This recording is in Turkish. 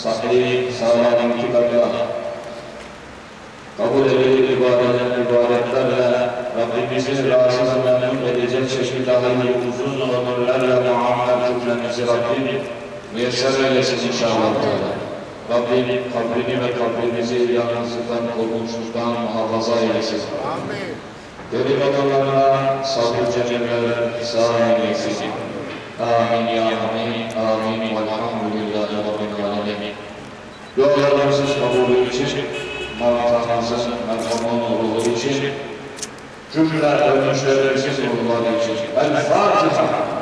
sahih, sağlam kitabla kabul edilir ibadetlerle Rabbimizin razı memnun edecek şekilde hayırlı uzun ömürlerle muammer cümlemizi Rabbim müyesser eylesin inşallah. Rabbim kabrini ve kabrimizi yalnızlıktan, korkunçluktan muhafaza eylesin. Amin. Gönül odalarına sabır cemiler ihsan eylesin. Amin ya amin, amin. Velhamdülillahi Rabbil alemin. Dualarımızın kabulü için, Mevlamızın merhamet ruhu için, cümle ölmüşlerimizin ruhları için. El Fatiha.